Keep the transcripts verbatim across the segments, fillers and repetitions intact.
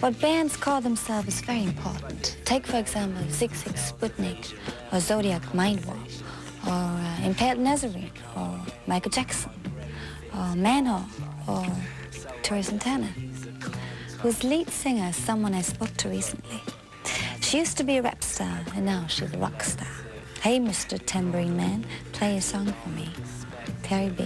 What bands call themselves is very important. Take, for example, six six Sputnik, or Zodiac Mindwarp, or uh, Impaled Nazarene, or Michael Jackson, or Manhole, or Tura, Satana, whose lead singer is someone I spoke to recently. She used to be a rap star, and now she's a rock star. Hey, Mister Tambourine Man, play a song for me. Terry B.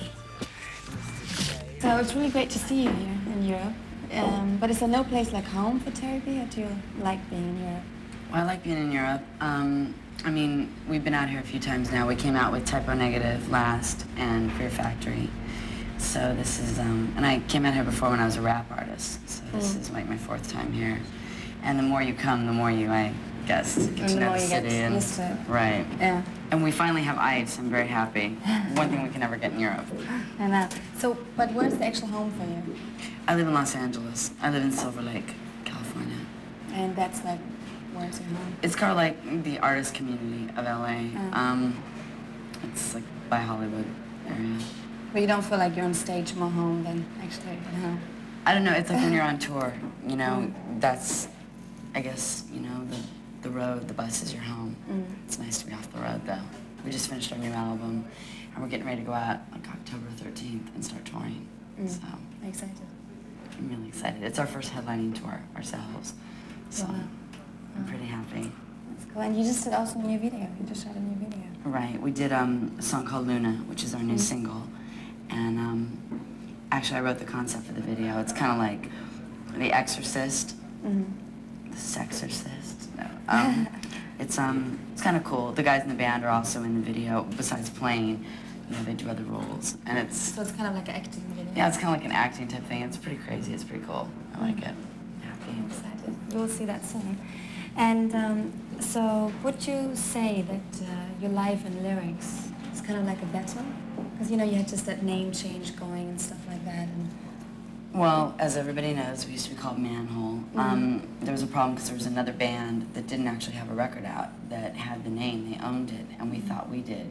So it's really great to see you here in Europe. Um, but is there no place like home for Terry B, or do you like being in Europe? Well, I like being in Europe. Um, I mean, we've been out here a few times now. We came out with Typo Negative last and Fear Factory. So this is, um, and I came out here before when I was a rap artist. So this mm. is like my fourth time here. And the more you come, the more you, I guess, get and to the know more the you city. Get and, used to it. Right. Yeah. And we finally have ice. I'm very happy. One thing we can never get in Europe. I know. So, but where's the actual home for you? I live in Los Angeles. I live in Silver Lake, California. And that's like, where's your home? It's kind of like the artist community of L A. Oh. Um, it's like by Hollywood area. But you don't feel like you're on stage more home than actually at home? I don't know. It's like when you're on tour, you know, mm. that's, I guess, you know, the, the road, the bus is your home. Mm. It's nice to be off the road, though. We just finished our new album, and we're getting ready to go out like October thirteenth and start touring. Mm. So excited. I'm really excited. It's our first headlining tour ourselves, so wow. I'm pretty happy. That's cool. And you just did also a new video. You just shot a new video. Right. We did um, a song called Luna, which is our new mm. single, and um, actually I wrote the concept for the video. It's kind of like The Exorcist, mm-hmm. The Sexorcist. No. Um, it's um, it's kind of cool. The guys in the band are also in the video. Besides playing, you know, they do other roles, and it's. So it's kind of like an acting video. Yeah, it's kind of like an acting type thing. It's pretty crazy. It's pretty cool. I like it. Happy. I'm excited. We'll see that soon. And um, so, would you say that uh, your life and lyrics is kind of like a battle? Because you know you had just that name change going and stuff like that. And well, as everybody knows, we used to be called Manhole. Mm-hmm. um, there was a problem because there was another band that didn't actually have a record out that had the name. They owned it, and we thought we did.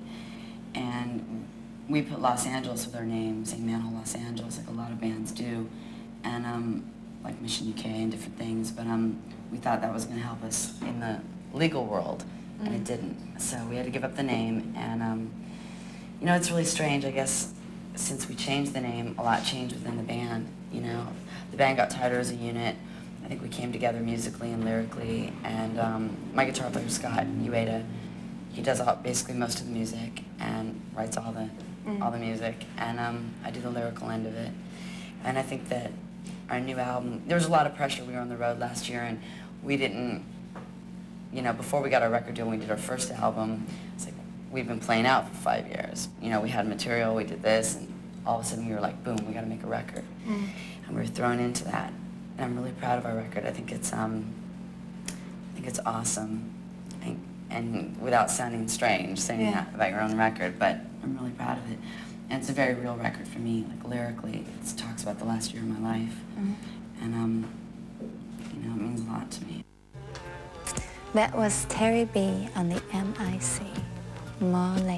And we put Los Angeles with our name, saying Manhole Los Angeles, like a lot of bands do, and um, like Mission U K and different things. But um, we thought that was going to help us in the legal world, mm-hmm. and it didn't. So we had to give up the name, and um, you know, it's really strange. I guess since we changed the name, a lot changed within the band. You know, the band got tighter as a unit. I think we came together musically and lyrically, and um, my guitar player Scott Ueda, he does all, basically most of the music and writes all the mm. all the music, and um, I do the lyrical end of it. And I think that our new album, there was a lot of pressure. We were on the road last year, and we didn't, you know, before we got our record deal, when we did our first album, it's like we've been playing out for five years. You know, we had material, we did this, and all of a sudden we were like, boom, we got to make a record, mm. and we were thrown into that. And I'm really proud of our record. I think it's um, I think it's awesome. And, and without sounding strange, saying yeah. that about your own record, but I'm really proud of it. And it's a very real record for me, like lyrically. It talks about the last year of my life, mm-hmm. and um, you know, it means a lot to me. That was Terry B on the M I C. More later.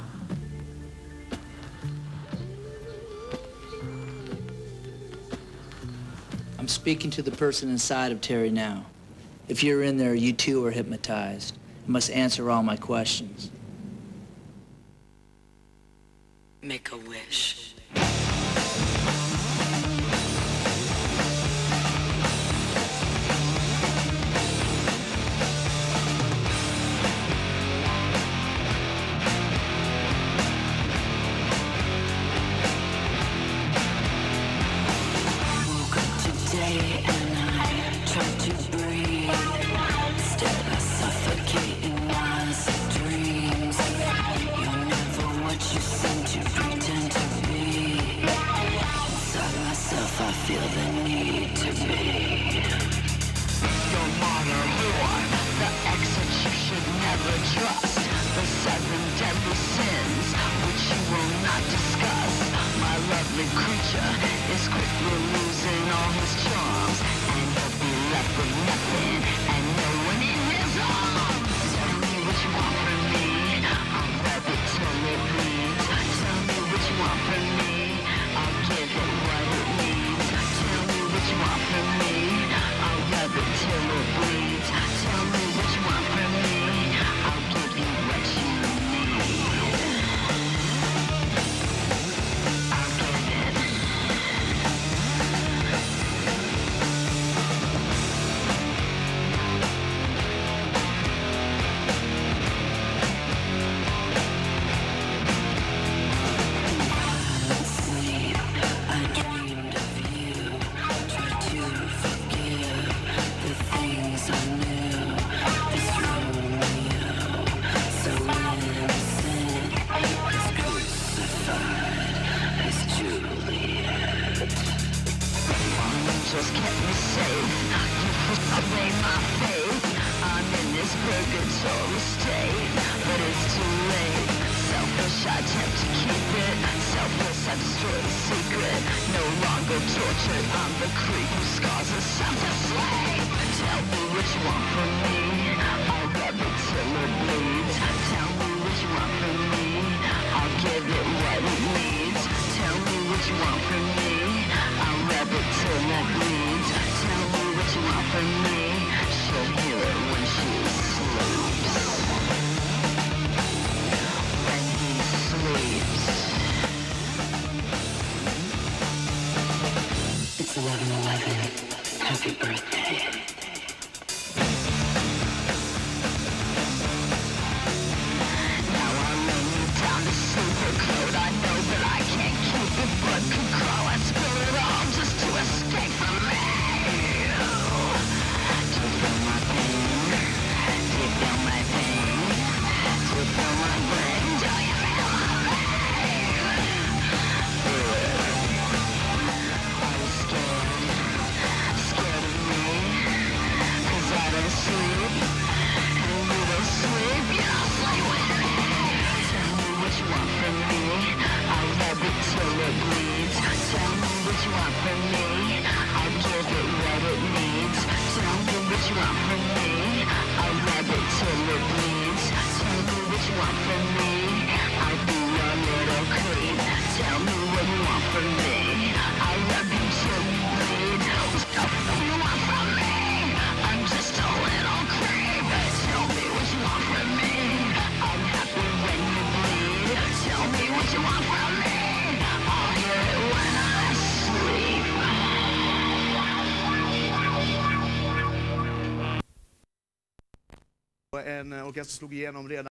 I'm speaking to the person inside of Terry now. If you're in there, you too are hypnotized. You must answer all my questions. Make a wish. Woke up today and I tried to breathe. Instead I suffocate in lies and dreams. You're never what you seem to pretend to be. Inside myself I feel the need to be. No matter who I'm, the exit you should never trust. The seven deadly sins, which you will not discuss. My lovely creature is quickly losing all his charms, and he'll be left with nothing and no one in his arms. Tell me what you want from me, I'll rub it till it bleeds. Tell me what you want from me, I'll give it what it needs. Tell me what you want from me, I'll rub angels kept me safe. You pushed away my faith. I'm in this purgatory state, but it's too late. Selfish, I attempt to keep it. Selfless, I destroy the secret. No longer tortured, I'm the creep who scars herself to slave. Tell me what you want from me, I'll rub it till it bleeds. Tell me what you want from me, I'll give it what it needs. Tell me what you want from me, I'll rub it till it bleeds. Tell me what you want from me, she'll hear it when she sleeps. When he sleeps. It's eleven eleven. Happy birthday. Now I'm laying down to super code. I know that I can't keep it, blood could crawl. I spill it all just to escape from me. Do you feel my pain? Do you feel my pain? Do you feel my brain? Do you feel my pain? Are you scared? Scared of me? 'Cause I don't sleep, and you don't sleep, you don't sleep with me. Tell me what you want from me, I'll rub it till it bleeds. Tell me what you want from me, I'll give it what it needs. Tell me what you want from me, I'll rub it till it bleeds. Tell me what you want from me, I'll be your little creep. Tell me what you want from me, I'll rub you till you bleed. What do you want from me? I'm just a little creep. Tell me what you want from me, I'm happy when you bleed. Tell me what you want from me, I'll hear it when I sleep. En orkester slog igenom redan